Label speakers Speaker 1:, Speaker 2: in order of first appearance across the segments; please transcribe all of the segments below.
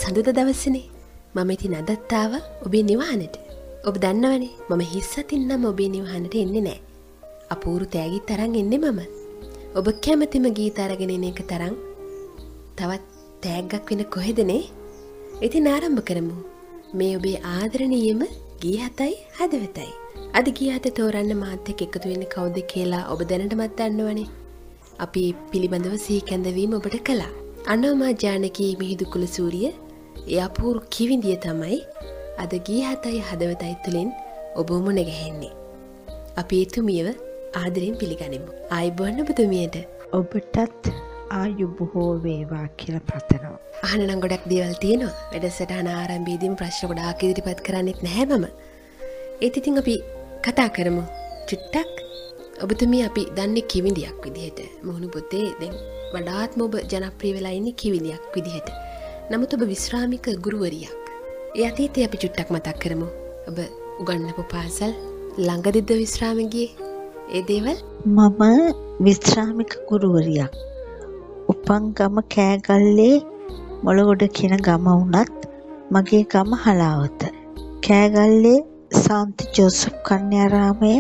Speaker 1: සඳුදා දවසනේ. මම ඉතින් අදත් ආවා ඔබේ නිවහනට. ඔබ දන්නවනේ මම හිස්සතින්නම් ඔබේ නිවහනට එන්නේ නැහැ. අපූරු තෑගිත් අරන් එන්නේ මම. ඔබ කැමතිම ගීත අරගෙන එන එක තරම් තවත් තෑග්ගක් වෙන කොහෙදනේ? ඉතින් ආරම්භ කරමු. මේ ඔබේ ආදරණීයම ගීහතයි හදවතයි. අද ගීහත තෝරන්න මාත් එක්ක එකතු වෙන්නේ කවුද කියලා ඔබ දැනටමත් දන්නවනේ. අපි පිළිබඳව සිහි කැඳවීම ඔබට කළා. අනෝමා ජානකී මිහිඳු කුලසූරිය ඒ අපූර්ව කිවිඳිය තමයි අද ගීහතයි හදවතයි තුලින් ඔබ මුණ ගැහෙන්නේ. අපි එතුමියව ආදරෙන් පිළිගනිමු. ආයුබෝවන් ඔබතුමියට.
Speaker 2: ඔබටත් ආයු බොහෝ වේවා කියලා ප්‍රාර්ථනා.
Speaker 1: අහන්න නම් ගොඩක් දේවල් තියෙනවා. වැඩසටහන ආරම්භයේදීම ප්‍රශ්න ගොඩාක් ඉදිරිපත් කරන්නෙත් නැහැ මම. ඒත් ඉතින් අපි කතා කරමු. චුට්ටක් ඔබතුමිය අපි දන්නේ කිවිඳියක් විදිහට. මොහුණු පුතේ දැන් වඩාත්ම ඔබ ජනප්‍රිය වෙලා ඉන්නේ කිවිඳියක් විදිහට. නමුත් ඔබ විශ්‍රාමික ගුරුවරියක්. ඒ අතීතය අපි චුට්ටක් මතක් කරමු. ඔබ උගන්වපු පාසල් ළඟදිද විශ්‍රාම ගියේ? ඒ දේවල්?
Speaker 2: මම විශ්‍රාමික ගුරුවරියක්. උපන් ගම කෑගල්ලේ මොළගොඩ කියන ගම වුණත් මගේ ගම හලාවත. කෑගල්ලේ සාන්ති ජෝසප් කන්‍යාරාමය,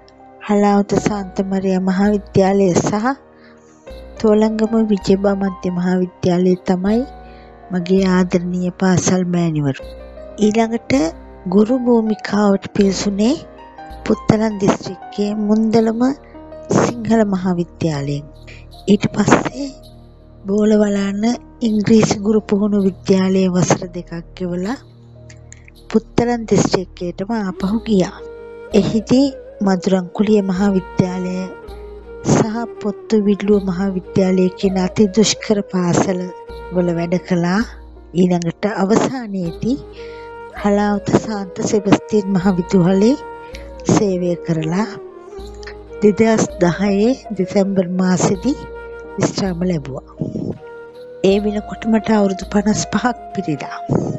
Speaker 2: හලාවත සාන්ත මරියා මහාවිද්‍යාලය සහ තෝලංගම විජයබා මධ්‍ය මහාවිද්‍යාලය තමයි මගේ ආදරණීය පාසල් මෑණිවරු. ඊළඟට ගුරු භූමිකාවට පිවිසුනේ පුත්තලන් දිස්ත්‍රික්කයේ මුන්දලම සිංහල මහාවිද්‍යාලයෙන්. ඊට පස්සේ බෝලවලාන ඉංග්‍රීසි ගුරු පුහුණු විද්‍යාලයේ වසර 2ක් ගෙවලා පුත්තලන් දිස්ත්‍රික්කයටම ආපහු ගියා. එහිදී මදුරන්කුලිය මහාවිද්‍යාලය සහ පොත්තුවිල්ලුව මහාවිද්‍යාලය කියන අති දුෂ්කර පාසල වල වැඩ කළා. ඊළඟට අවසානයේදී හලාවත සාන්ත සෙබස්තියන් මහවිදුහලේ සේවය කරලා 2010 දෙසැම්බර් මාසෙදී විශ්‍රාම ලැබුවා. ඒ වෙනකොට මට අවුරුදු 55ක් පිරිලා.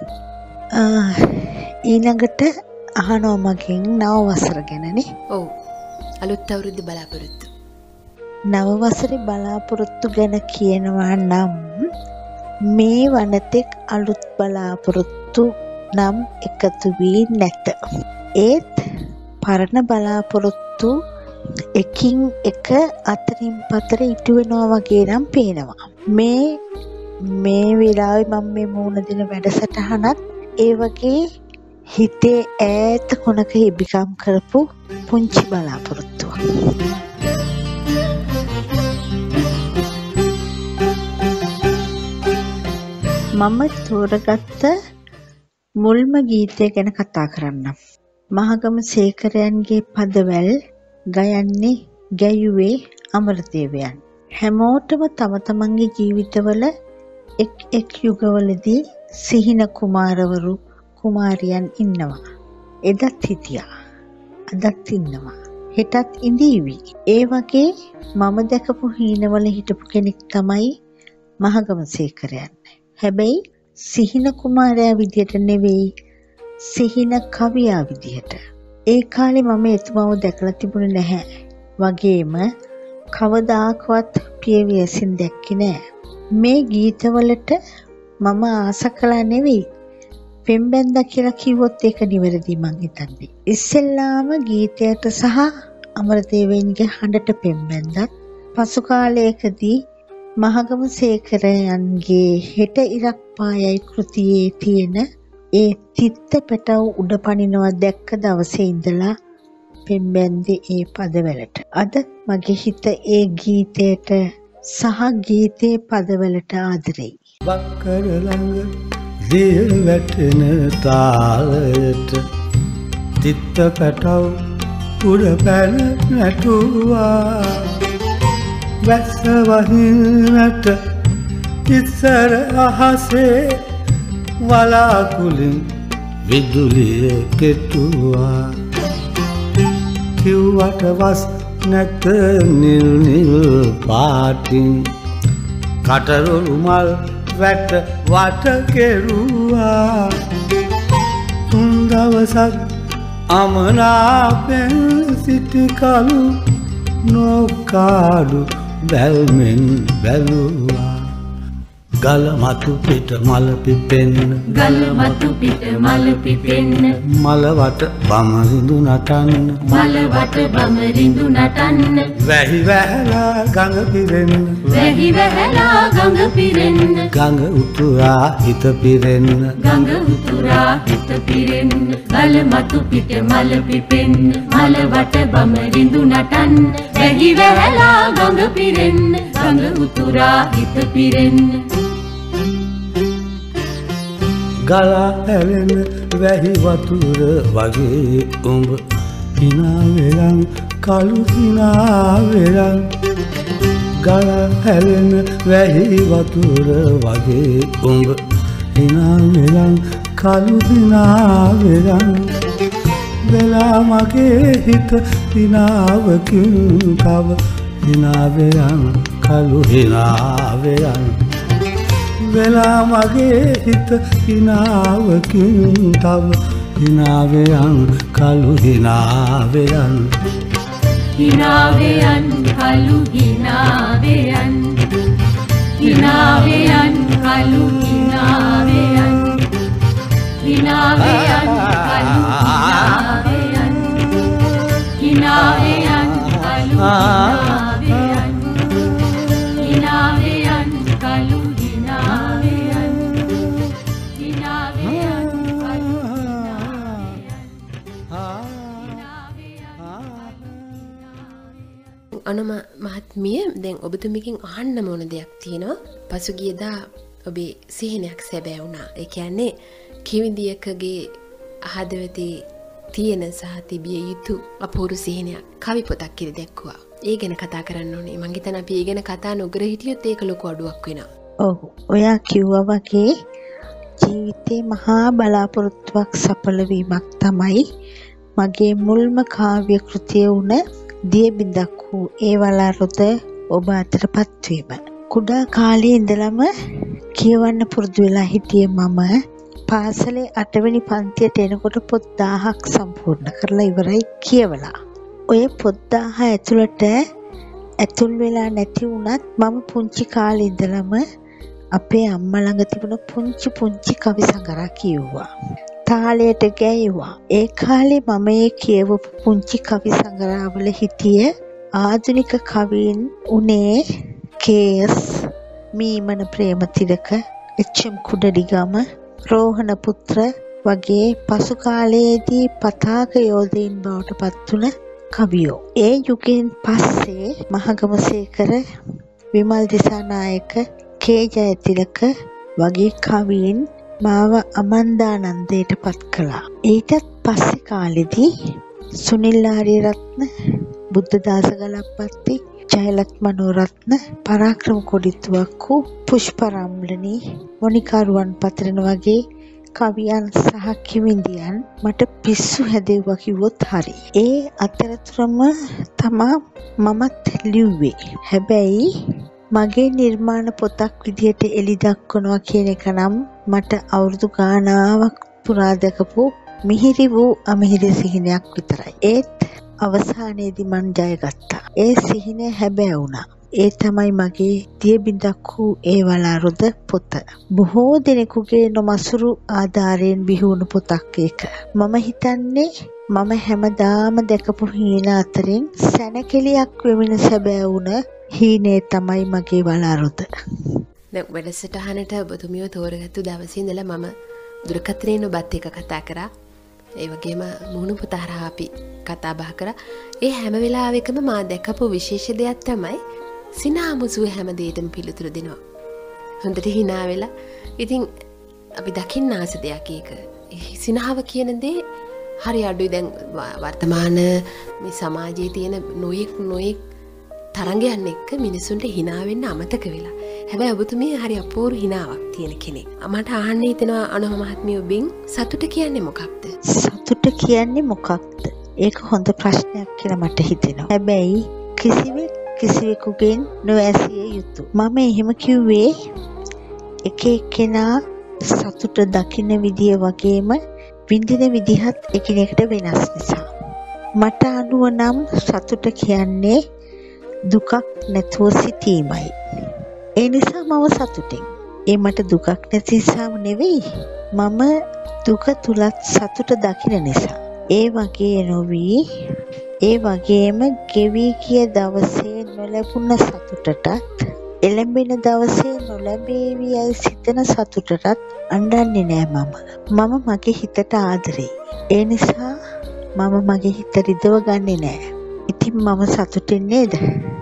Speaker 2: ඊළඟට අහනවා මගෙන් නව වසර ගැනනේ.
Speaker 1: ඔව්. අලුත් අවුරුද්ද බලාපොරොත්තු.
Speaker 2: නව වසරේ බලාපොරොත්තු ගැන කියනවා නම් මේ වනතෙක් අලුත් බලාපොරොත්තු නම් එකතු වී නැත. ඒත් පරණ බලාපොරොත්තු එකින් එක අතරින් පතර ඉටු වෙනවා වගේ නම් පේනවා. මේ වෙලාවේ මම මේ මූණ දෙන වැඩසටහනත් ඒ වගේ හිතේ ඈත කොනක ඉබිකම් කරපු පුංචි බලාපොරොත්තුවක්. මම තෝරගත්ත මුල්ම ගීතය ගැන කතා කරන්නම්. මහගම සේකරයන්ගේ පදවැල් ගැයුවේ අමරදේවයන්. හැමෝටම තම තමන්ගේ ජීවිතවල එක් යුගවලදී සිහින කුමාරවරු කුමාරියන් ඉන්නවා. එදත් හිටියා. අදත් ඉන්නවා. හෙටත් ඉඳීවි. ඒ වගේ මම දැකපු හීනවල හිටපු කෙනෙක් තමයි මහගම සේකරයන්. හැබැයි සිහින කුමාරයා විදියට නෙවෙයි, සිහින කවියා විදියට. ඒ කාලේ මම එතුමාව දැකලා තිබුණේ නැහැ. වගේම කවදාකවත් පියවියසින් දැක්කේ නැහැ. මේ ගීතවලට මම ආස කළා නෙවෙයි, පෙම්බැන්දා කියලා කිව්වොත් ඒක නිවැරදි මං හිතන්නේ. ඉස්සෙල්ලාම ගීතයට සහ අමරදේවයන්ගේ හඬට පෙම්බැන්දත්, පසු කාලයකදී මහගම සේකරයන්ගේ හෙට ඉරක් පායයි කෘතියේ තියෙන ඒ තිත්ත පැටව උඩ පනිනවා දැක්ක දවසේ ඉඳලා පෙම්බැන්දේ ඒ පදවලට. අද මගේ හිත ඒ ගීතයට සහ ගීතේ පදවලට ආදරෙයි.
Speaker 3: වක්කර ළඟ දිය වැටෙන තාලයට තිත්ත පැටව උඩ පැන නැටුවා. වැස්ස වහිනට ඉස්සර අහසේ වලාකුලින් විදුලිය කෙටුවා. කිව්වට වස් නැත නිල් නිල් පාටින් කටරොළු මල් වැට වට කෙරුවා. තුන් දවසක් අමනාපෙන් සිටි කලු නොකාඩු බැල්මෙන් බැලුවා. ගල මතු පිට මල පිපෙන්න
Speaker 4: ගල මතු පිට මල පිපෙන්න
Speaker 3: මල වට බමරිඳු නටන්න
Speaker 4: මල වට බමරිඳු නටන්න
Speaker 3: වැහි වැහලා ගඟ පිරෙන්න
Speaker 4: වැහි වැහලා ගඟ පිරෙන්න
Speaker 3: ගඟ උතුරා හිත පිරෙන්න
Speaker 4: ගඟ උතුරා හිත පිරෙන්න ගල මතු පිට මල පිපෙන්න මල වට බමරිඳු නටන්න වැහි වැහලා ගඟ පිරෙන්න ගඟ උතුරා හිත පිරෙන්න
Speaker 3: ගලා හැලෙන වැහි වතුර වගේ උඹ හිනා වෙලන් කළු හිනා වෙලන් ගලා හැලෙන වැහි වතුර වගේ උඹ හිනා වෙලන් කළු හිනා වෙලන් වෙලා මගේ හිත හිනාවකින් තව හිනා වෙලන් කළු හිනා වෙලන් වෙලා මගේ හිත හිනාවකින් තව හිනාවයන් කළු හිනාවයන්
Speaker 4: හිනාවයන් කළු හිනාවයන් හිනාවයන් කළු හිනාවයන් හිනාවයන් කළු හිනාවයන් හිනාවයන් කළු හිනාවයන් හිනාවයන් කළු
Speaker 1: අනම මහත්මිය දැන් ඔබතුමියකින් අහන්න ඕන දෙයක් තියෙනවා. පසුගියදා ඔබේ සිහිනයක් සැබෑ වුණා. ඒ කියන්නේ කිවිඳියකගේ හදවතේ තියෙන සහ තිබිය යුතු අපූර්ව සිහිනයක් කවි පොතක් කියලා දැක්කුවා. ඒ ගැන කතා කරන්න ඕනේ. මං හිතන අපි ඒ ගැන කතා නොකර හිටියොත් ඒක ලොකු අඩුවක් වෙනවා.
Speaker 2: ඔව්. ඔයා කිව්වා වගේ ජීවිතේ මහා බලාපොරොත්තුවක් සඵල වීමක් තමයි මගේ මුල්ම කාව්‍ය කෘතිය වුණ දිය බිඳක් වූ ඒ වලාරුත ඔබ අතරපත් වීම. කුඩා කාලේ ඉඳලම කියවන්න පුරුදු වෙලා හිටියේ මම පාසලේ 8 වෙනි පන්තියට එනකොට පොත් 1000ක් සම්පූර්ණ කරලා ඉවරයි කියවලා. ඔය පොත් 1000 ඇතුළට ඇතුල් වෙලා නැති වුණත් මම පුංචි කාලේ ඉඳලම අපේ අම්මා ළඟ තිබුණ පුංචි කවි සංගරා කිව්වා. තාලයට ගැයුවා. ඒ කාලේ මම ඒ කියවපු පුංචි කවි සංගරාවල හිටිය ආධුනික කවීන් උනේ කේ.එස්. මීමන ප්‍රේමතිලක, එච්.එම්. කුඩලිගම, රෝහණ පුත්‍ර වගේ පසු කාලයේදී පතාක යෝධීන් බවට පත් වුණ කවියෝ. ඒ යුගයෙන් පස්සේ මහගමසේකර, විමල් දිසානායක, කේ ජයතිලක වගේ කවීන් මාව අමන්දානන්දයට පත් කළා. ඊටත් පස්සේ කාලෙදී සුනිල් ආරියරත්න, බුද්ධදාස ගලප්පත්ති, ජයලත් මනෝරත්න, පරාක්‍රම කොඩිතුවක්කු, පුෂ්පරම්ලනී, මොනිකා රුවන්පතරණ වගේ කවියන් සහ කිවිඳියන් මට පිස්සු හැදෙව්වා කිව්වොත් හරි. ඒ අතරතුරම තමා මමත් ලිව්වේ. හැබැයි මගේ නිර්මාණ පොතක් විදියට එළි දක්වනවා කියන එක නම් මට අවුරුදු ගානාවක් පුරා දැකපු මිහිරි වූ අමිහිරි සිහිනයක් විතරයි. ඒත් අවසානයේදී මං ජයගත්තා. ඒ සිහිනය හැබෑ වුණා. ඒ තමයි මගේ දිය බිඳක් වූ ඒ වලාරුද පොත. බොහෝ දෙනෙකුගේ නොමසුරු ආධාරයෙන් බිහිවුණු පොතක් ඒක. මම හිතන්නේ මම හැමදාම දැකපු හීන අතරින් සැනකෙලියක් වෙමින සැබෑ වුණ හීනේ තමයි මගේ වලාරුද.
Speaker 1: දැන් වැඩසටහනට ඔබතුමියව තෝරගත්තු දවසේ ඉඳලා මම දුරකථනයෙන් ඔබත් එක්ක කතා කරා. ඒ වගේම මුණු පුත හරහා අපි කතා බහ කරා. ඒ හැම වෙලාවෙකම මා දැකපු විශේෂ දෙයක් තමයි සිනාමුසුව හැම දෙයකටම පිළිතුරු දෙනවා. හොඳට hina වෙලා. ඉතින් අපි දකින්න ආස දෙයක් ඒක. සිනාව කියන දේ හරි අඩුයි. දැන් වර්තමාන මේ සමාජයේ තියෙන නොයෙක් තරංගයන් එක්ක මිනිසුන්ට hina වෙන්න අමතක වෙලා. හැබැයි ඔබතුමිය හරි අපූර්ව hinaවක් තියෙන කෙනෙක්. මට අහන්න හිතෙනවා අනෝම මහත්මිය ඔබෙන් සතුට කියන්නේ මොකක්ද?
Speaker 2: සතුට කියන්නේ මොකක්ද? ඒක හොඳ ප්‍රශ්නයක් කියලා මට හිතෙනවා. හැබැයි කිසිවෙකුගෙන් නොඇසිය යුතු. මම එහෙම කිව්වේ එක එක්කෙනා සතුට දකින්න විදිය වගේම විඳින විදිහත් එකිනෙකට වෙනස් නිසා. මට අනුව නම් සතුට කියන්නේ දුකක් නැතුව සිටීමයි. ඒ නිසා මම සතුටින්. ඒ මට දුකක් නැති නිසාම නෙවෙයි. මම දුක තුලත් සතුට දකින නිසා. ඒ වගේ නොවි ඒ වගේම ගෙවි කිය දවසේ නොලැබුණ සතුටටත් එළඹෙන දවසේ නොලැබේවි යයි සිතන සතුටටත් අඬන්නේ නෑ මම මගේ හිතට ආදරෙයි. ඒ නිසා මම මගේ හිත රිදව ගන්නෙ නෑ. ඉතින් මම සතුටින් නේද?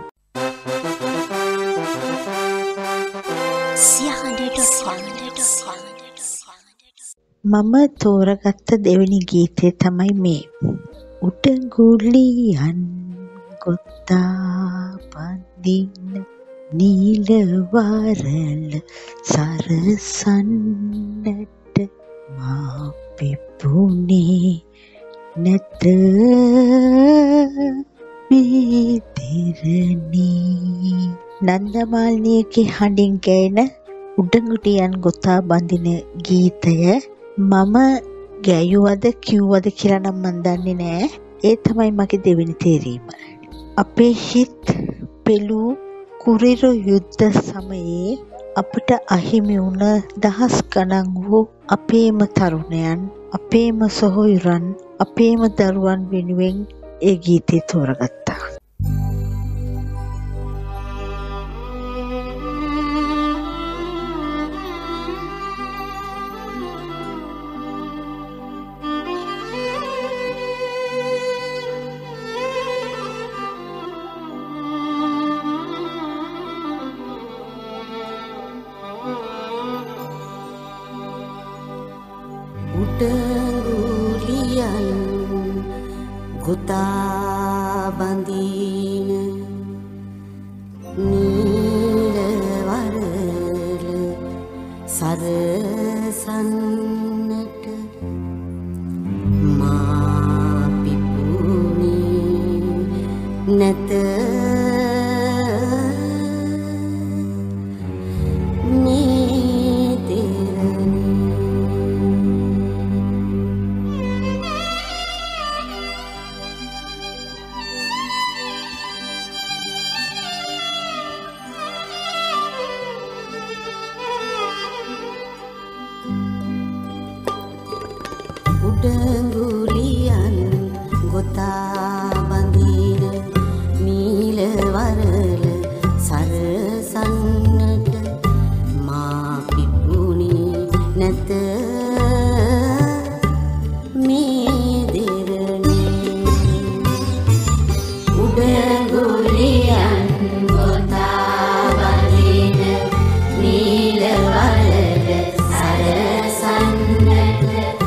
Speaker 2: මම තෝරගත්ත දෙවෙනි ගීතය තමයි මේ. උඩඟුලියන් ගොත්තා බඳින්න නීල වරල සරසන්නට මා පිපුනේ නැත මේ තිරණී. නන්දමාලිනියගේ හඬින් ගැයෙන උඩඟුලියන් ගොතා බඳින ගීතය මම ගැයුවද කිව්වද කියලා නම් මන් දන්නේ නෑ. ඒ තමයි මගේ දෙවෙනි තේරීම. අපේ හිත් පෙළූ කුරිරු යුද්ධ සමයේ අපට අහිමි වුණ දහස් ගණන් වූ අපේම තරුණයන්, අපේම සොහොයුරන්, අපේම දරුවන් වෙනුවෙන් ඒ ගීතය තෝරගත්තා.
Speaker 5: උඩඟුලියන් ගොතා බඳින නීල වරල සරසන්නට මා පිපුනේ නැත උඩඟුලියන් ගොතා බඳින නීල වරල සරසන්නට මා පිපුනේ නැත මේ දෙරණේ. උඩඟුලියන් ගොතා බඳින නීල වරල සරසන්නට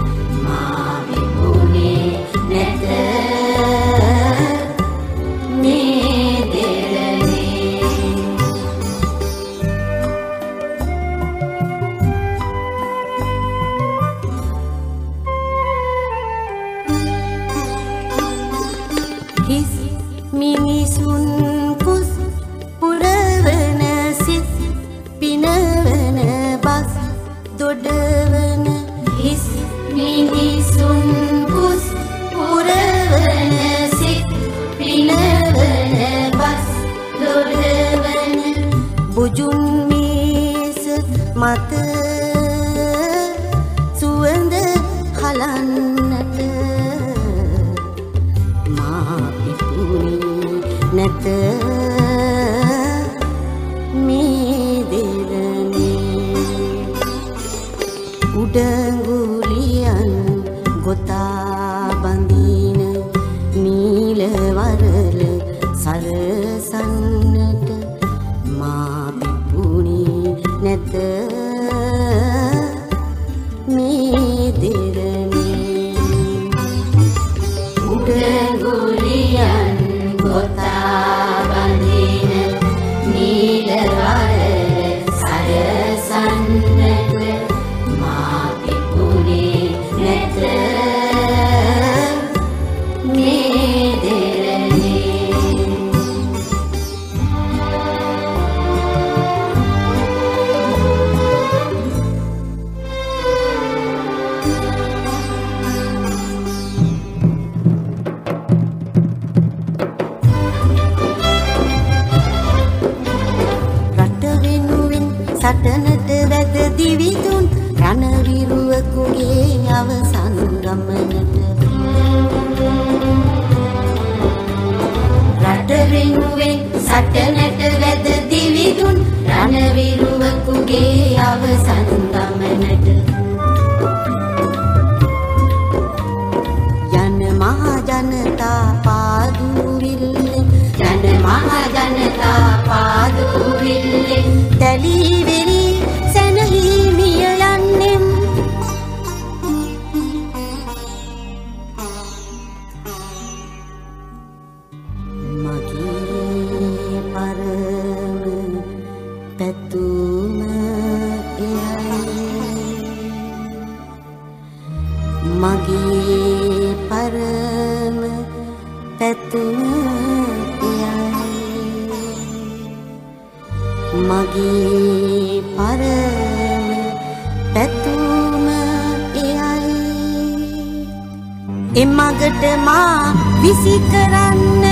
Speaker 5: හිස් මිනිසුන් කුස් පුරවන සිත් පිනවන බස් දොඩවන. හිස් මිනිසුන් කුස් පුරවන සිත් පිනවන බස් දොඩවන. බුජුන් මේස මත සුවඳ හලන්නට නැත මේ දෙරණේ. උඩඟුලියන් ගොතා බඳින නීල වරල සරසන්නට මා පිපුනේ නැත මේ දෙරණේ. උඩඟුලියන් ගොතා බඳින නීල වරල සරසන්නට මා පිපුනේ නැත මේ දෙරණේ. සටනට වැද දිවිදුන් රණවිරුවකුගේ අවසන් ගමනට රට වෙනුවෙන් සටනට වැද දිවිදුන් රණවිරුවකුගේ අවසන් ගමනට යන මහ ජනතා පාදුවිල්ලේ යන මහ ජනතා පාදුවිල්ලේ තලී වෙරි සැනහීමිය යන්නෙම් මගේ පරම පැතුම එයයි මගේ පරම පැතුම එයයි මගේ පරම පැතුම එයයි එමගට මා විසි කරන්න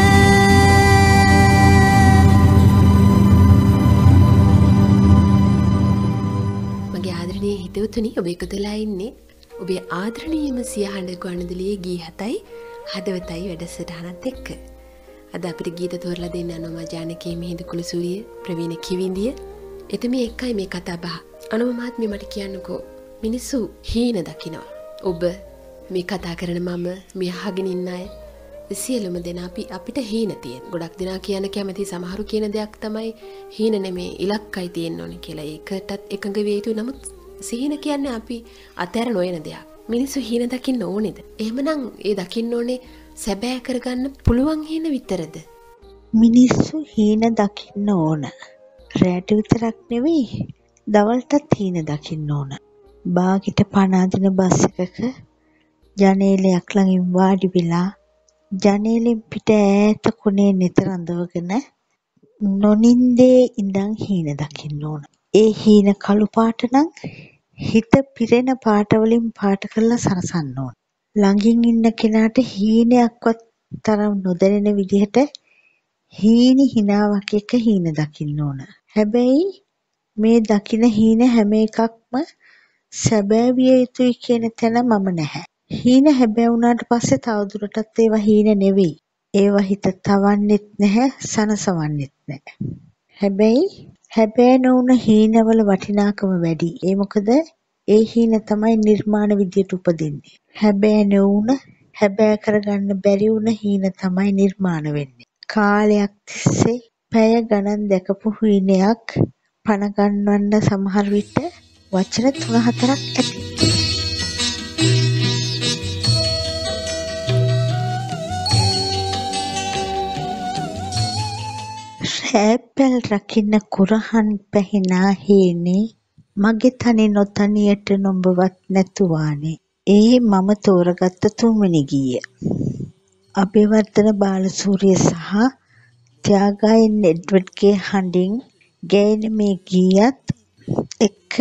Speaker 1: මගේ ආදරණීය හිතවතුනි ඔබ එකතුලා ඉන්නේ ඔබේ ආදරණීයම සියහඬ ගුවන්විදුලියේ ගී හතයි හදවතයි වැඩසටහනත් එක්ක. අද අපිට ගීත තෝරලා දෙන්න යනවා ජානකී මිහිඳු කුලසූරිය ප්‍රවීණ කිවිඳිය. එතුමිය එක්කයි මේ කතා බහ. අනුම මහත්මිය මට කියන්නකෝ මිනිස්සු හීන දකිනවා. ඔබ මේ කතා කරන මම මේ අහගෙන ඉන්න අය සියලුම දෙනා අපිට හීන තියෙන. ගොඩක් දෙනා කියන කැමති සමහරු කියන දෙයක් තමයි හීන නෙමේ ඉලක්කයි තියෙන්න ඕනේ කියලා. ඒකටත් එකඟ වෙ යුතු. නමුත් සිහින කියන්නේ අපි අතහැර නොයන දෙයක්. මිනිස්සු හීන දකින්න ඕනේද? එහෙමනම් ඒ දකින්න ඕනේ සැබෑ කරගන්න පුළුවන් හීන විතරද?
Speaker 2: මිනිස්සු හීන දකින්න ඕන. රැට විතරක් නෙවෙයි දවල්ටත් හීන දකින්න ඕන. බාගෙට පණ අදින බස් එකක ජනේලයක් ළඟින් වාඩි වෙලා ජනේලෙන් පිට ඈත කොනේ නිතර අඳවගෙන නොනින්දේ ඉඳන් හීන දකින්න ඕන. ඒ හීන කළු පාට නම් හිත පිරෙන පාට වලින් පාට කරලා සරසන්න ඕන. ළඟින් ඉන්න කෙනාට හීනයක්වත් තරම් නොදැනෙන විදිහට හීනි හිනාවක් එක හීන දකින්න ඕන. හැබැයි මේ දකින හීන හැම එකක්ම සැබෑ විය යුතුයි කියන තැන මම නැහැ. හීන හැබෑ වුණාට පස්සේ තවදුරටත් ඒවා හීන නෙවෙයි. ඒවා හිත තවන්නෙත් නැහැ, සනසවන්නෙත් නැහැ. හැබැයි හැබෑ නොවුන හීනවල වටිනාකම වැඩි. ඒ මොකද ඒ හීන තමයි නිර්මාණ විදියට උපදින්නේ. හැබෑ නොවුන හැබෑ කරගන්න බැරි වුණ හීන තමයි නිර්මාණ වෙන්නේ. කාලයක් තිස්සේ පැය ගණන් දැකපු හීනයක් පණ ගන්නවන්න සමහර විට වචන 3-4ක් ඇති. රැප්පල් රකින්න කුරහන් පැහිනා හේනේ මගේ තනි නොතනියට නොඹවත් නැතුවානේ. ඒ මම තෝරගත්ත තුන්වෙනි ගීය. අබේවර්ධන බාලසූරිය සහ ත්‍යාගායන් එඩ්වඩ්ගේ හඬින් ගැයෙන මේ ගීයත් එක්ක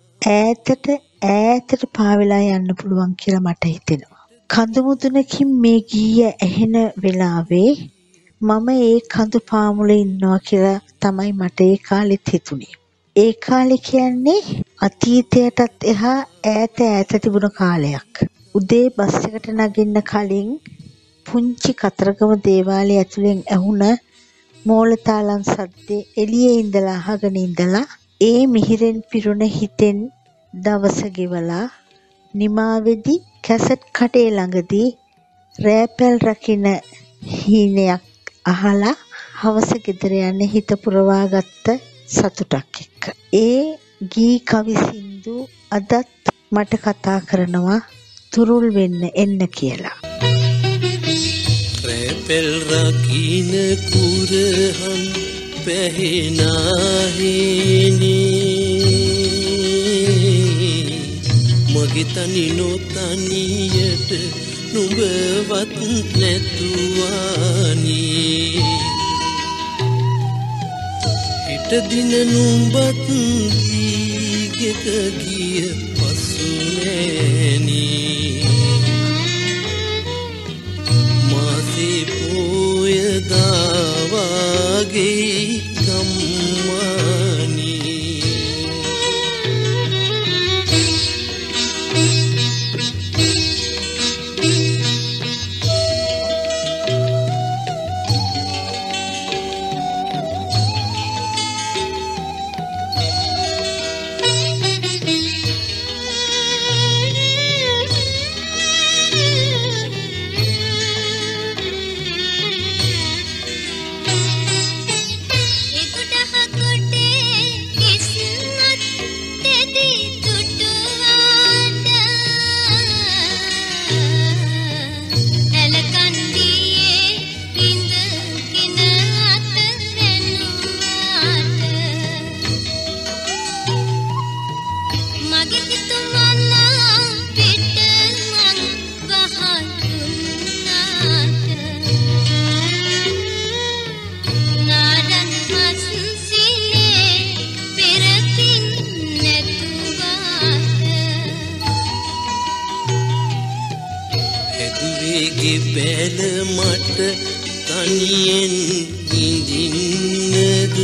Speaker 2: ඈතට පාවෙලා යන්න පුළුවන් කියලා මට හිතෙනවා. කඳු මුදුනකින් මේ ගීය ඇහෙන වෙලාවේ මම ඒ කඳු පාමුල ඉන්නවා කියලා තමයි මට ඒ කාලෙත් හිතුනේ. ඒ කාලේ කියන්නේ අතීතයටත් එහා ඈත තිබුණ කාලයක්. උදේ බස් එකට නගින්න කලින් පුංචි කතරගම දේවාලය ඇතුලෙන් ඇහුණ මෝලතාලම් සද්දේ එළියේ ඉඳලා අහගෙන ඉඳලා ඒ මිහිරෙන් පිරුණ හිතෙන් දවස ගෙවලා නිමාවේදී කැසට් කඩේ ළඟදී රැපල් රකින්න හීනයක් අහලා හවස ගෙදර යන්න හිත පුරවාගත්ත සතුටක් එක්ක. ඒ ගී කවි සින්දු අදත් මට කතා කරනවා තුරුල් වෙන්න එන්න කියලා.
Speaker 6: රැපල් රකින්න කුරහන් පැහිනාහිනේ මගේ තනි නොතනියට නුඹවත් නැතුවානේ හිට දින නුඹත් දීගෙක ගිය පසු නෑනේ මාසේ පෝය දාවාගේ ගම්මානේ පැල මට තනියෙන් ඉඳින්නද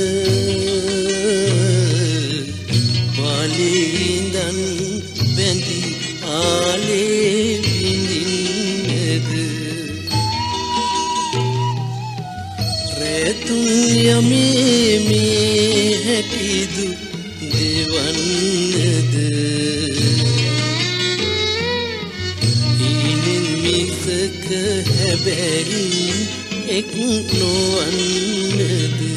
Speaker 6: පාලෙන්දන් බැඳි ආලේ විඳින්නද රැතුන් යමේ මේ හැටිදු දෙවන්නද හීනෙන් මිසක හැබැයි එක් නොවන්නද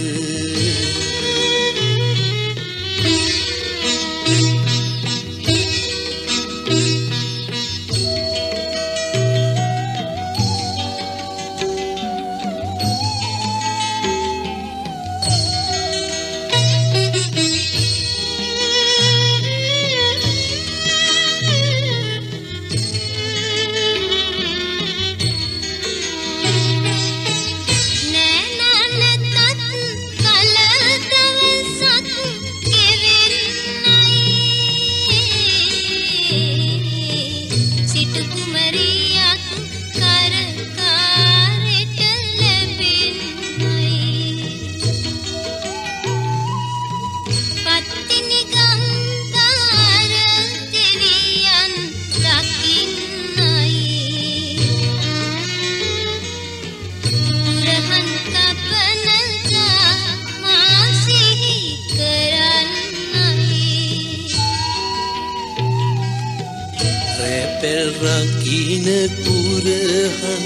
Speaker 6: රකින කුරහන්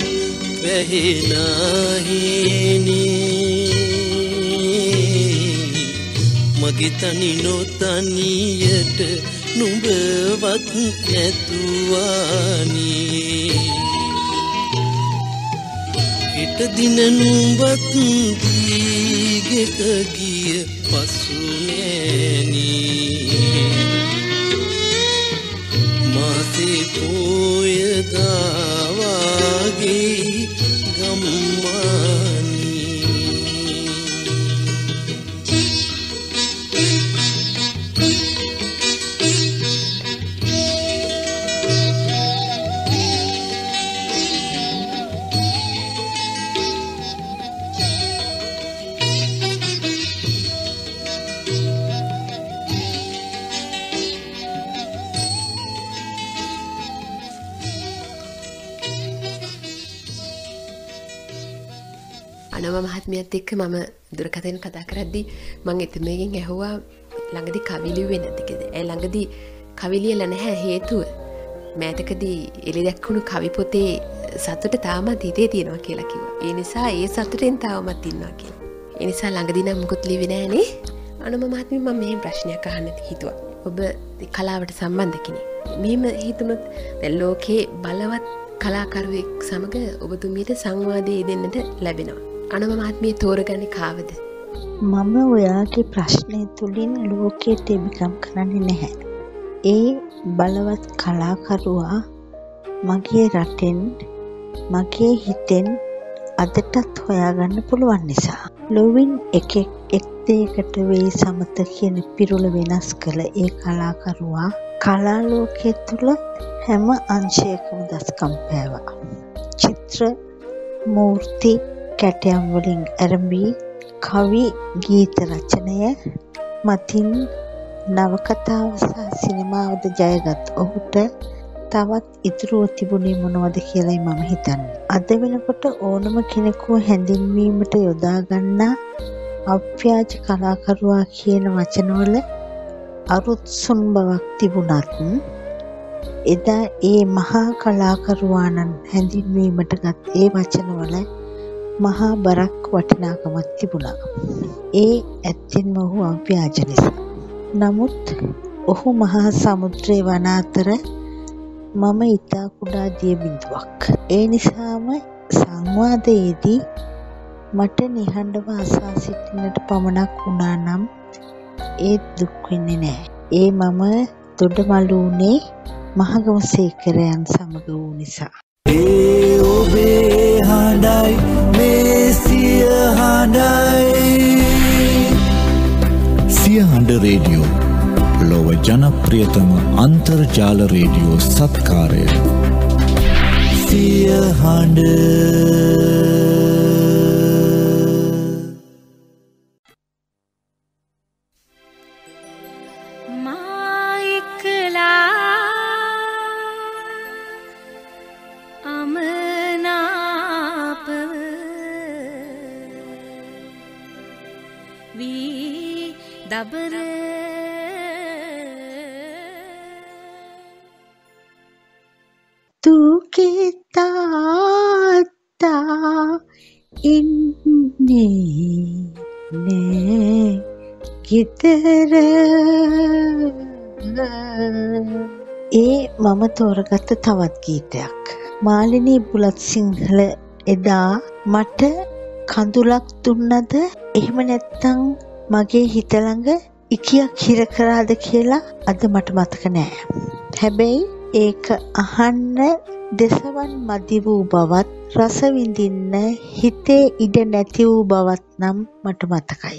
Speaker 6: වැහෙනාහිනේ මගේ තනි නොතනියට නුඹවත් නැතුවානේ හිට දින නුඹත් දීගෙක ගිය පසු නෑනේ මාසේ පෝයදාවාගේ ගම්මානී
Speaker 1: අනව මහත්මියත් එක්ක මම දුරකථන කතා කරද්දී මම එතුමියගෙන් ඇහුවා ළඟදී කවි ලිව්වේ නැද්ද කියලා. ඒ ළඟදී කවි ලියලා නැහැ හේතුව මෑතකදී එළි දැක්කුණු කවි පොතේ සතුට තාමත් හිතේ තියෙනවා කියලා කිව්වා. ඒ නිසා ඒ සතුටෙන් තාමත් ඉන්නවා කියලා. ඒ නිසා ළඟදී නම් මුකුත් ලිව්වේ නැහනේ. අනව මහත්මිය මම මේ ප්‍රශ්නයක් අහන්න හිතුවා. ඔබ කලාවට සම්බන්ධ කෙනෙක්. මෙහෙම හිතුනොත් දැන් ලෝකේ බලවත් කලාකරුවෙක් සමග ඔබතුමියට සංවාදයේ දෙන්නට ලැබෙනවා. අනව මහත්මිය තෝරගන්නේ කාවද?
Speaker 2: මම ඔයාගේ ප්‍රශ්නය තුලින් ලෝකයට එබිකම් කරන්නේ නැහැ. ඒ බලවත් කලාකරුවා මගේ රටෙන් මගේ හිතෙන් අදටත් හොයාගන්න පුළුවන් නිසා. ලොවින් එක් දෙයකට වෙයි සමත කියන පිරුල වෙනස් කළ ඒ කලාකරුවා කලා ලෝකයේ තුල හැම අංශයකම දස්කම් පෑවා. චිත්‍ර මූර්ති කැටයම් වලින් ආරම්භී කවි ගීත රචනය මතින් නවකතාව සහ සිනමාවද ජයගත් ඔහුට තවත් ඉතුරුව තිබුණේ මොනවද කියලායි මම හිතන්නේ. අද වෙනකොට ඕනම කෙනෙකු හැඳින්වීමට යොදා ගන්නා අව්‍යාජ කලාකරුවා කියන වචනවල අරුත්සුන් බවක් තිබුණත් එදා ඒ මහා කලාකරුවාණන් හැඳින්වීමට ගත් ඒ වචනවල මහා බරක් වටිනාකමක් තිබුණා. ඒ ඇත්තෙන්ම ඔහු අව්‍යාජ නිසා. නමුත් ඔහු මහා සමුද්‍රේ වන අතර මම ඊතා කුඩා දිය බිඳුවක්. ඒ නිසාම සංවාදයේදී මට නිහඬව අසා සිටින්නට පමණක් වුණා නම් ඒ දුක් වෙන්නේ නැහැ. ඒ මම දොඩමළුනේ මහගමසේකරයන් සමග වූ නිසා.
Speaker 3: ඒ ඔබේ හඬයි මේ සිය හඬයි. සිය හඬ රේඩියෝ ලොව ජනප්‍රියතම අන්තර්ජාල රේඩියෝ සත්කාරය. සිය හඬ
Speaker 2: දුකේ තාත්තා ඉන්නේ නෑ ගෙදර. ඒ මම තෝරගත්ත තවත් ගීතයක්. මාලිනී බුලත් සිංහල එදා මට කඳුලක් දුන්නද එහෙම නැත්තම් මගේ හිත ළඟ ඉකියක් හිර කරාද කියලා අද මට මතක නෑ. හැබැයි ඒක අහන්න දෙසවන් මදි වූ බවත් රස විඳින්න හිතේ ඉඩ නැති වූ බවත් නම් මට මතකයි.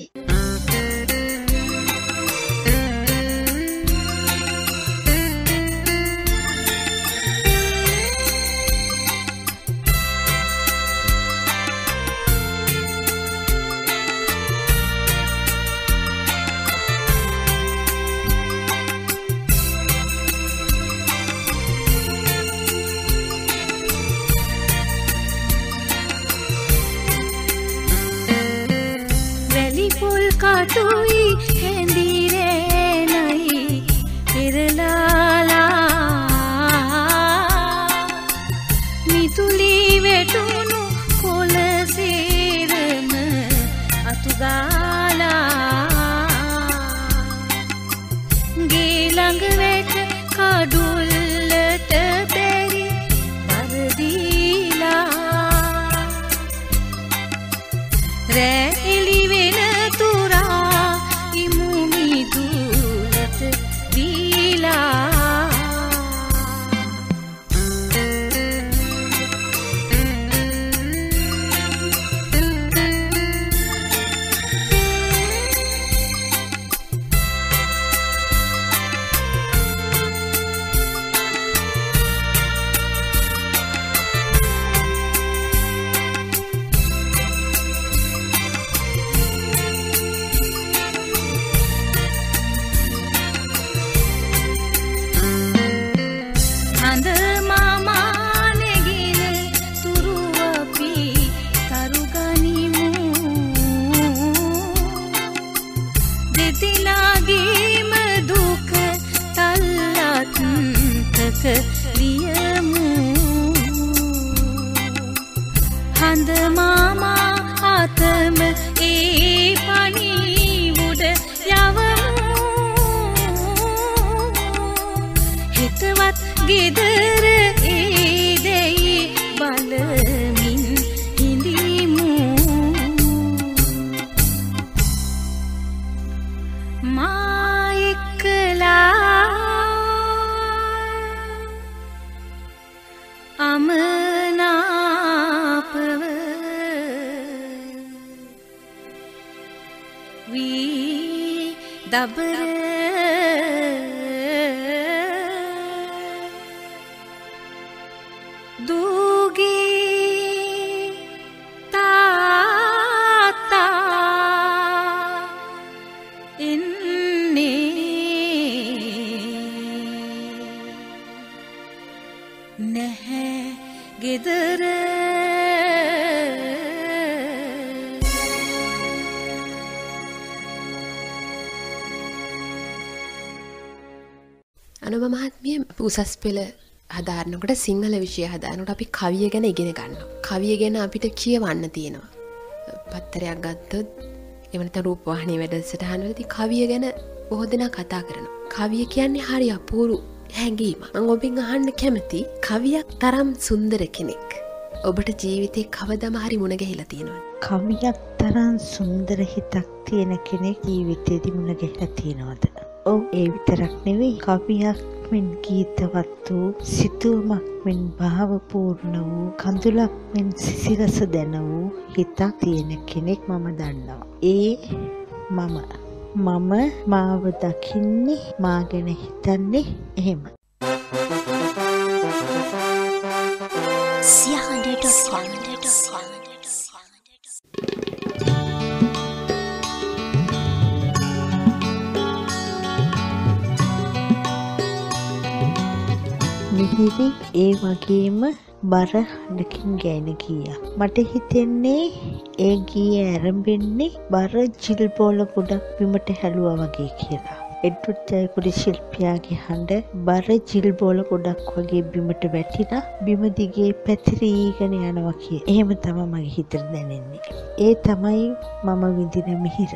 Speaker 7: කටුයි හැඳිරේනයි පෙරලාලා මිතුලි වෙටුණු කොළ සීරම අතුගාලා ගේ ළඟ වෙට කඩුල්ලට බැරි පරදීලා රෑ එළි වෙන හඳ මාමා ආතම ඒ පණිවුඩ යවමු හිතවත් ගෙදර ඒ දෙයි බලමින් හිඳිමු මා එක්කලා අමනාපව වී දබර දුගී තාත්තා ඉන්නේ නැහැ ගෙදර.
Speaker 1: අනුබ මහත්මිය උසස් පෙළ හදාරනකොට සිංහල විෂය හදාරනකොට අපි කවිය ගැන ඉගෙන ගන්නවා. කවිය ගැන අපිට කියවන්න තියෙනවා. පත්තරයක් ගත්තොත් එහෙම නැත්නම් රූපවාහිනී වැඩසටහනවලදී කවිය ගැන බොහෝ දෙනා කතා කරනවා. කවිය කියන්නේ හරි අපූර්ව හැඟීමක්. මම ඔබෙන් අහන්න කැමති කවියක් තරම් සුන්දර කෙනෙක් ඔබට ජීවිතේ කවදම හරි මුණ ගැහිලා තියෙනවද?
Speaker 2: කවියක් තරම් සුන්දර හිතක් තියෙන කෙනෙක් ජීවිතේදී මුණ ගැහිලා තියෙනවද? ඔව්, ඒ විතරක් නෙවෙයි, කවියක් මෙන් ගීතවත් වූ, සිතුවමක් මෙන් භාවපූර්ණ වූ, කඳුලක් මෙන් සිසිලස දැන වූ හිතක් තියෙන කෙනෙක් මම දන්නවා. ඒ මම මාව දකින්නේ, මා ගැන හිතන්නේ එහෙම. මිහිරි ඒ වගේම බර හඬකින් ගෑන ගීයක්. මට හිතෙන්නේ ඒ ගීය ආරම්භෙන්නේ බර ජිල් බෝල ගොඩක් බිමට හැලුවා වගේ කියලා. එඩ්වඩ් ජයකොඩි ශිල්පියාගේ හඬ බර ජිල් බෝල ගොඩක් වගේ බිමට වැටිලා බිම දිගේ පැතිරීගෙන යනවා කිය. එහෙම තමයි මගේ හිතට දැනෙන්නේ. ඒ තමයි මම විඳින මිහිර.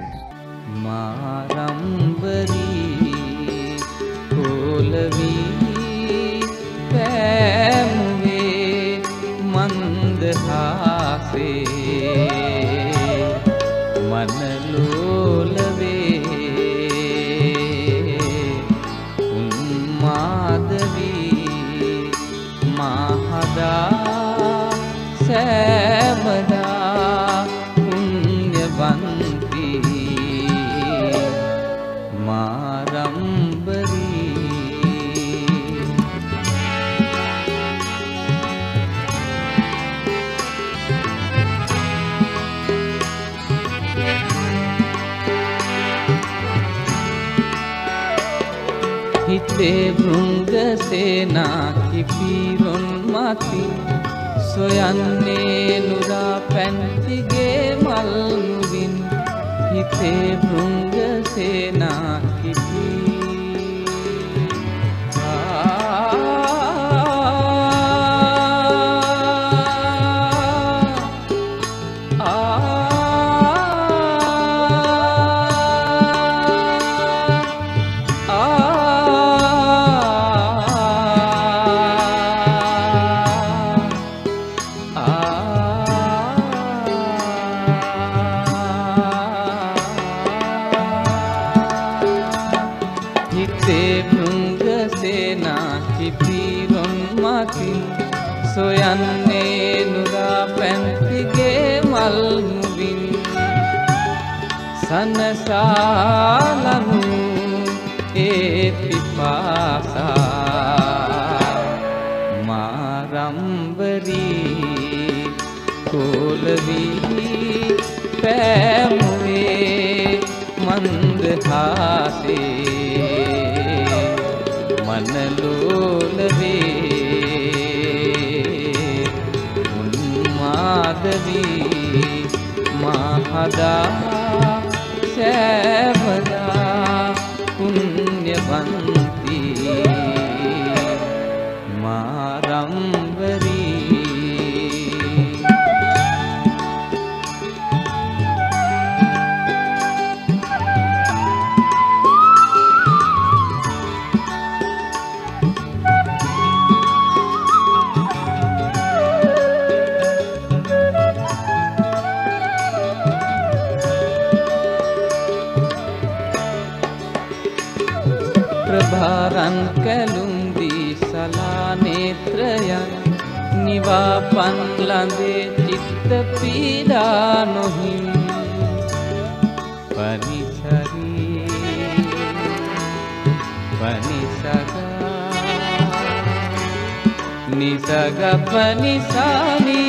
Speaker 8: මාරම්බරී කොලවී පෑමුවේ මන්දහාසේ මනලෝලවේ උන්මාදවී මහදා සෑමදා පුණ්‍යවන්ති මාරම්බරී හිතේ භෘංගසේනා කිපිරොන් මති සොයන්නේ නුරා පැන්තිගේ මල් මුවින් හිතේ භෘංගසේනා සොයන්නේ නුරා පැන්තිගේ මල් මුවින් සනසාලනු ඒ පිපාසා මාරම්බරී කොලවී පෑමුවේ මන්දහාසේ මනලෝලවේ මාදවී මහදා සෑමදා පුණ්‍යවන්ති මාරම්බරී ප්‍රභාරන් කැලුම්දී සලානේත්‍රයන් නිවාපන් ළඳේ චිත්ත පීඩා නොහිම් පනිසරී පනිසගා නිසග පනිසානි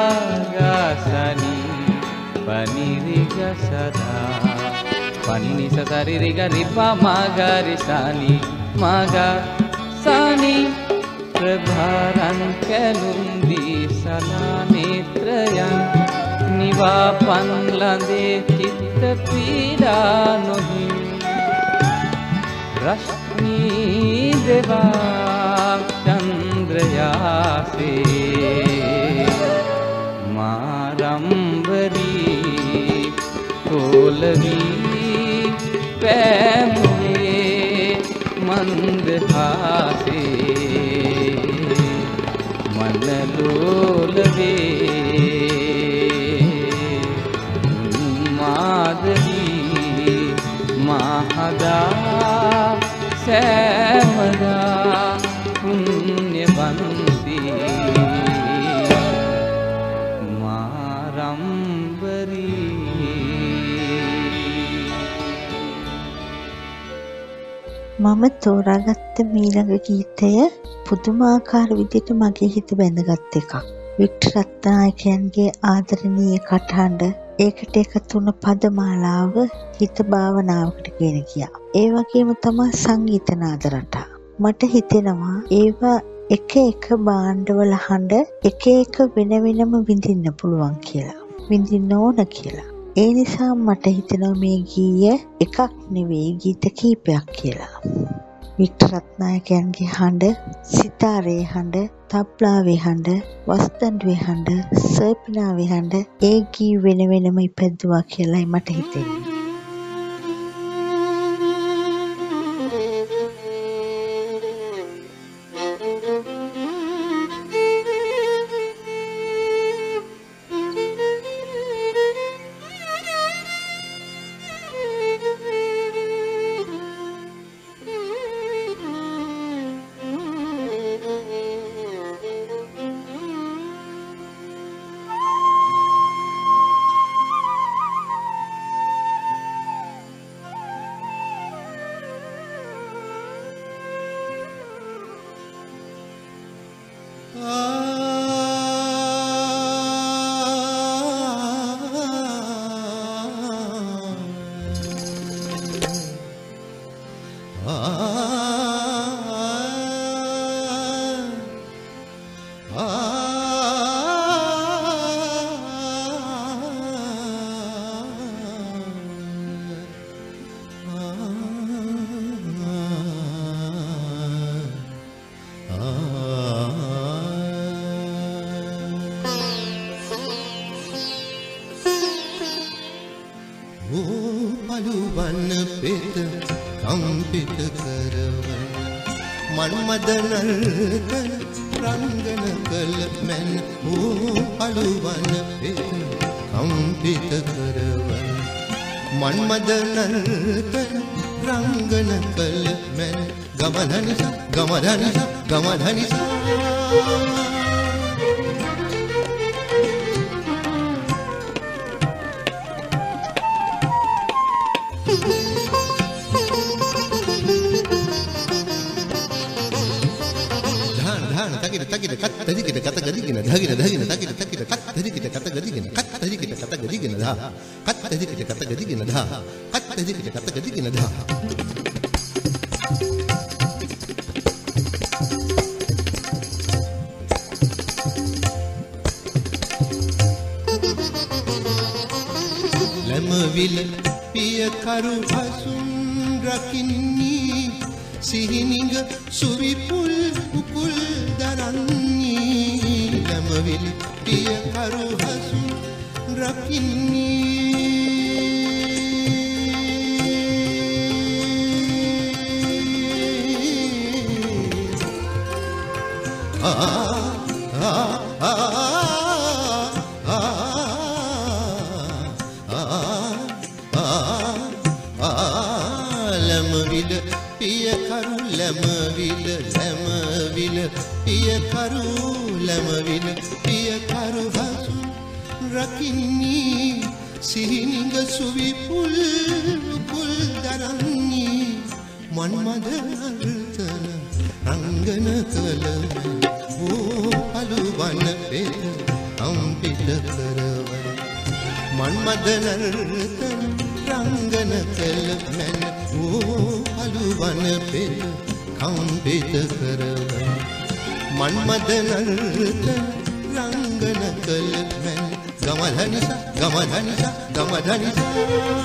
Speaker 8: පගසනි පනිරිග සදා pani sa sari re ga ri pa ma ga ri sani prabharan kalundi salanetrayan nivapan lande chitta pida nohi rashmi deva chandrayase marambari kolavii पैमुए मंदहासे मनलोलवे Madhavi Mahada सैमदा पुण्यवंती मारंबरी
Speaker 2: මම තෝරාගත්ත මීළඟ ගීතය පුදුමාකාර විදිහට මගේ හිත බැඳගත් එකක්. වික්ටර් රත්නායකයන්ගේ ආදරණීය කටහඬ ඒකට එකතු වුණ පදමාලාව හිත භාවනාවකට ගෙන ගියා. ඒ වගේම තමයි සංගීත නාද රටා. මට හිතෙනවා ඒවා එක එක භාණ්ඩවල හඬ එක එක වෙන වෙනම විඳින්න පුළුවන් කියලා. විඳින්න ඕන කියලා. ඒ නිසා මට හිතෙනවා මේ ගීය එකක් නෙවෙයි ගීත කීපයක් කියලා. වික්ටර් රත්නායකයන්ගේ හඬ, සිතාරේ හඬ, තබ්ලාවේ හඬ, වස්තන්ඩුවේ හඬ, සර්පිනාවේ හඬ ඒ ගී වෙන වෙනම ඉපැද්දුවා කියලායි මට හිතෙන්නේ.
Speaker 9: ලැමවිල පියකරු හසුන් රකින්නී සිහිනිඟ සුවිපුල් උකුල් දරන්නී ලැමවිල පියකරු හසුන් රකින්නී පියකරු පියකරු හසු රකින්නී සිහිනිඟ සුවිපුල් උකුල් දරන්නී මන්මද නර්තන රංගන කලම ඕ පළුවන පෙර අම්පිට කරවන මන්මද නර්තන රංගන කලමන ඕ පළුවන පෙර කම්පිත කරවන මන්මද නර්තන රංගන කලමන ගමධනිසා ගමධනිසා ගමධනිසා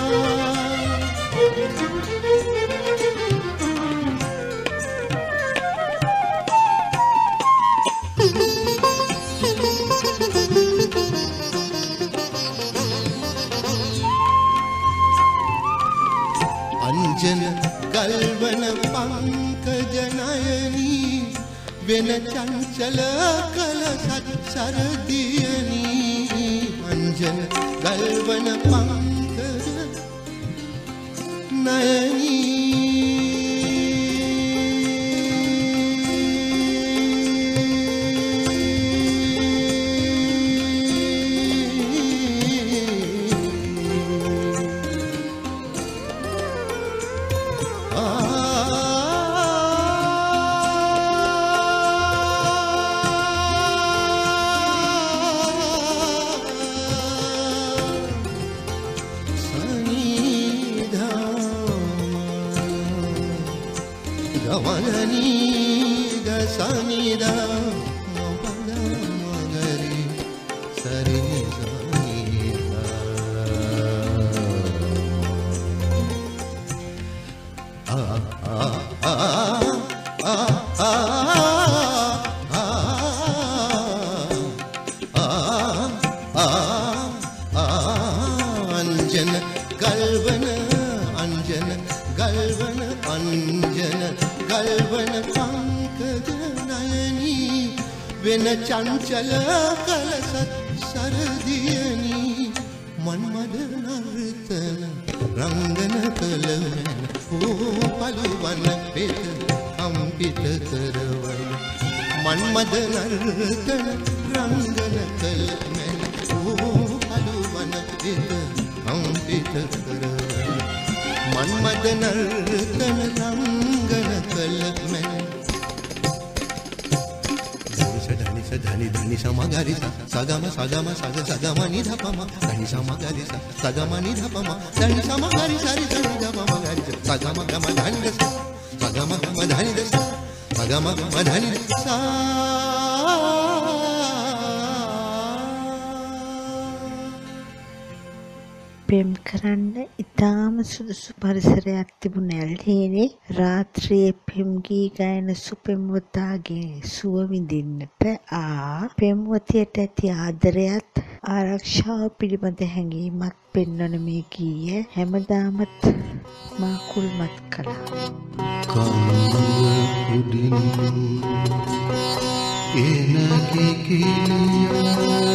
Speaker 9: අංජන ගල්වන පංකජ නයනී වෙන චංචල කල සත්සරදියනී අංජන ගල්වන පංකජ නයනී ගවනනි දසනිදා මපද මගරි සරිනි අංජන ගල්වන අංජන ගල්වන අංජන ගල්වන පංකජ නයනී වෙන චංචල කලසත් සරදියනි මන්මද නර්තන රංගන කලවන ඕ පළුවන පෙත අම්පිත කරවන මන්මද නර්තන රංගන කලවන ඕ පළුවන පෙත අම්පිත කරවන මන්මද නර්තන රංගන කලවන धनि धनि समगरि सगम सगम सग सगम निधपम धनि समगरि सगम निधपम धनि समगरि सरि सरि धपम गरि सगम गम धनि दस सगम गम धनि दस सगम गम धनि सा
Speaker 2: පෙම් කරන්න ඉතාම සුදුසු පරිසරයක් තිබුණ ඇල්හේනේ රාත්‍රියේ පෙම් ගී ගයන සුපෙම්වතාගේ සුව විඳින්නට පෙම්වතියට ඇති ආදරයත් ආරක්ෂාව පිළිබඳ හැඟීමක් පෙන්වන මේ ගීය හැමදාමත් මා කුල්මත් කළා.
Speaker 9: කඳුඩින් එන කිකිලියා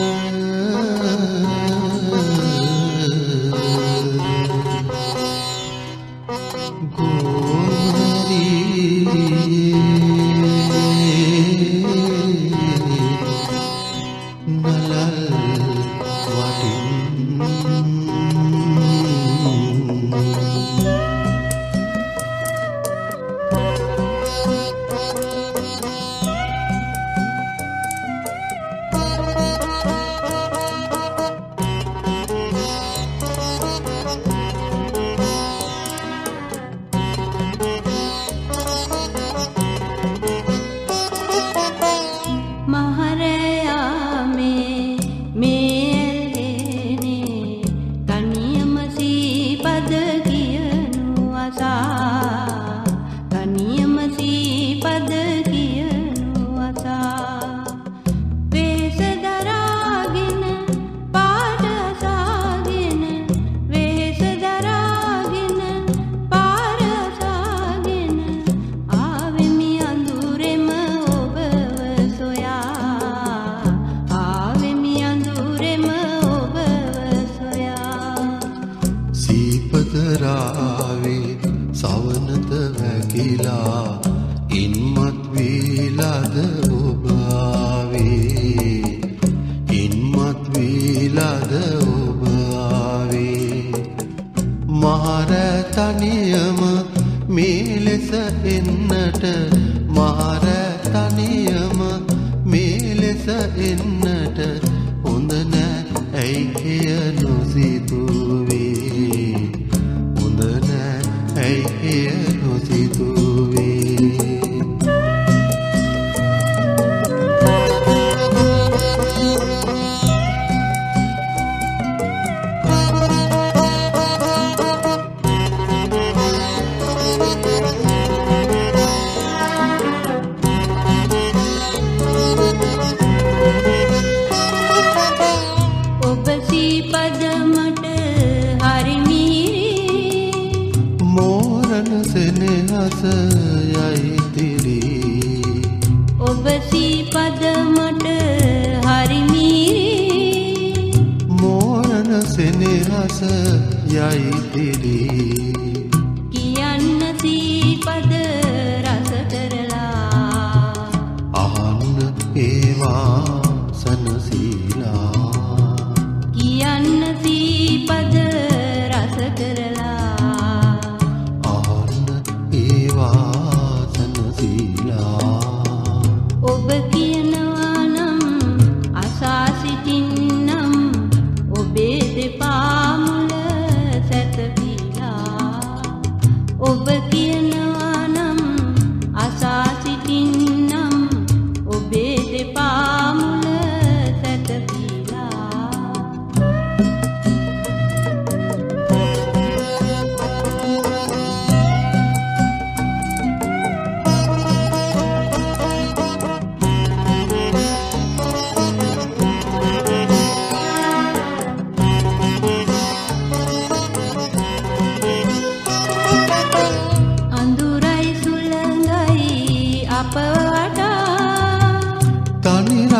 Speaker 4: සිටින්නම් ඔබේ දෙපා මුල සැතපීලා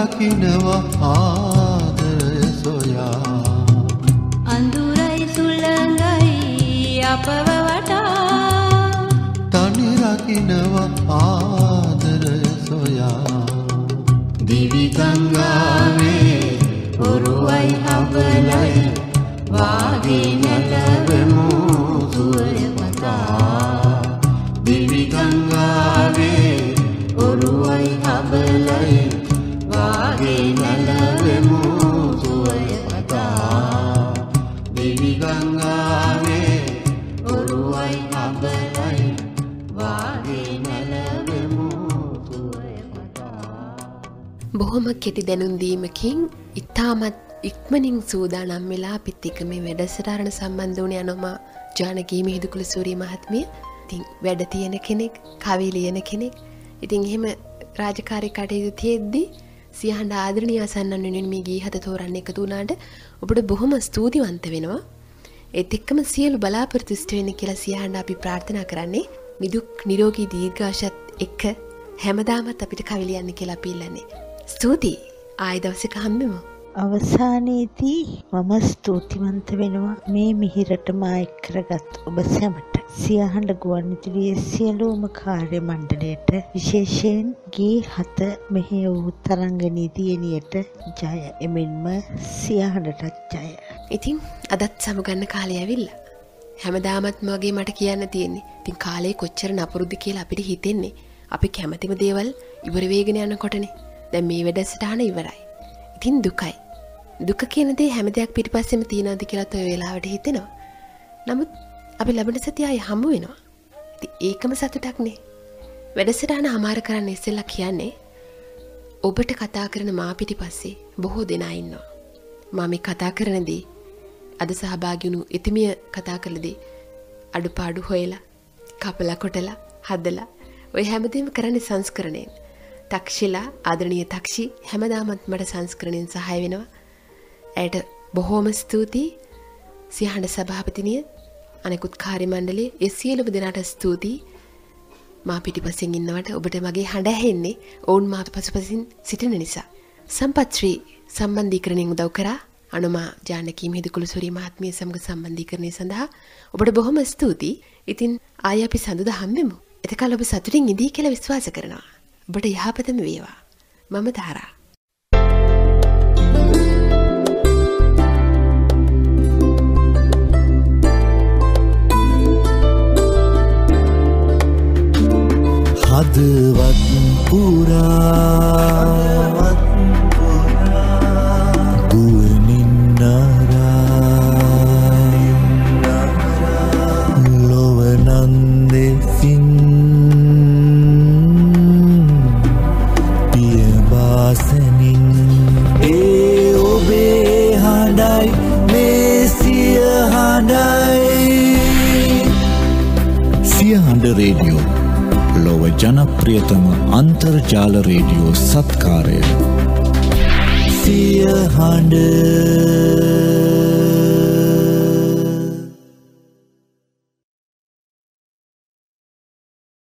Speaker 9: රකිනවා ආදරය සොයා
Speaker 4: අඳුරයි සුළඟයි අපව වටා
Speaker 9: තනි රකිනවා ආදරය සොයා
Speaker 4: දිවි ගංගාවේ ඔරුවයි හබලයි වාගේ නැලවෙමු සුවය පතා දිවි ගංගාවේ ඔරුවයි හබලයි වාගේ නැලවෙමු සුවය පතා දිවි ගංගාවේ ඔරුවයි හබලයි වාගේ නැලවෙමු සුවය පතා.
Speaker 1: බොහොම කෙටි දැනුම් දීමකින් ඉතාමත් ඉක්මනින් සූදානම් වෙලා අපිත් එක්ක මේ වැඩසටහන සම්බන්ධ වුණ යනවා ජානකී මිහිඳුකුළු සූරිය මහත්මිය. ඉතින් වැඩ තියෙන කෙනෙක්, කවි ලියන කෙනෙක්. ඉතින් එහෙම රාජකාරී කටයුතු තියෙද්දි සියහඬ ආදරණීය අසන්නන් වෙනුවෙන් මේ ගී හත තෝරන්න එකතු වුණාට ඔබට බොහොම ස්තුතිවන්ත වෙනවා. ඒත් එක්කම සියලු බලාපොරොත්තු ඉෂ්ට වෙන්න කියලා සියහඬ අපි ප්‍රාර්ථනා කරන්නේ නිදුක් නිරෝගී දීර්ඝාෂත් එක්ක හැමදාමත් අපිට කවි ලියන්න කියලා අපි ඉල්ලන්නේ. ස්තුතියි. ආයෙ දවසක හම්බෙමු.
Speaker 2: අවසානයේදී මම ස්තුතිවන්ත වෙනවා මේ මිහිරට මා එක් කරගත් ඔබ සැමට. සියහඬ ගුවන්විදුලියේ සියලුම කාර්ය මණ්ඩලයට විශේෂයෙන් ගී හත මෙහි වූ තරංගනී දියණියට ජය. එමෙන්ම සියහඬටත් ජය.
Speaker 1: ඉතින් අදත් සමුගන්න කාලය ඇවිල්ලා. හැමදාමත් මගේ මට කියන්න තියෙන්නේ. ඉතින් කාලේ කොච්චර නපුරුද කියලා අපිට හිතෙන්නේ. අපි කැමතිම දේවල් ඉවර වෙගෙන යනකොටනේ. දැන් මේ වැඩසටහන ඉවරයි. ඉතින් දුකයි. දුක කියන දේ හැම දෙයක් පිටිපස්සෙම තියනවාද කියලාත් ඔය වෙලාවට හිතෙනවා. නමුත් අපි ලැබෙන සතිය ආයේ හමු වෙනවා. ඉතින් ඒකම සතුටක්නේ. වැඩසටහන හමාර කරන්න ඉස්සෙල්ලා කියන්නේ ඔබට කතා කරන මා පිටිපස්සේ බොහෝ දෙනා ඉන්නවා. මා මේ කතා කරන දේ අද සහභාගී වුණු එතුමිය කතා කළ දේ අඩුපාඩු හොයලා කපලා කොටලා හදලා ඔය හැමදේම කරන්නේ සංස්කරණයෙන්. තක්ෂිලා ආදරණීය තක්ෂි හැමදාමත් මට සංස්කරණයෙන් සහාය වෙනවා. ඇයට බොහෝම ස්තුතියි. සියහඬ සභාපතිනිය අනෙකුත් කාර්ය මණ්ඩලයේ ඒ සියලුම දෙනාට ස්තුතියි. මා පිටිපස්සෙන් ඉන්නවට ඔබට මගේ හඬ ඇහෙන්නේ ඔවුන් මා පසුපසින් සිටින නිසා. සම්පත් ශ්‍රී සම්බන්ධීකරණයෙන් උදව් කරා අනුමා ජානකී මිහිඳුකුළු සූරිය මහත්මිය සමග සම්බන්ධීකරණය සඳහා ඔබට බොහොම ස්තුතියි. ඉතින් ආයෙ අපි සඳුදා හම්බෙමු. එතකල් ඔබ සතුටින් ඉඳී කියලා විශ්වාස කරනවා. ඔබට යහපතම වේවා. මම තාරා.
Speaker 3: හදවත් පුරා දුවමින් නරායි ලොව නන්දෙසින් පියබාසනින් ඒ ඔබේ හඬයි මේ සියහඬයි සියහඬ රේඩියෝ ලොව ජනප්‍රියතම අන්තර්ජාල රේඩියෝ සත්කාරය සියහඬ